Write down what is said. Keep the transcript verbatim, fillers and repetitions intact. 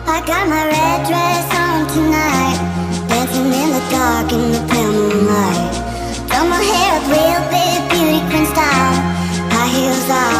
I got my red dress on tonight, dancing in the dark in the pale moonlight. Throw my hair up real big, beauty queen style, high heels off.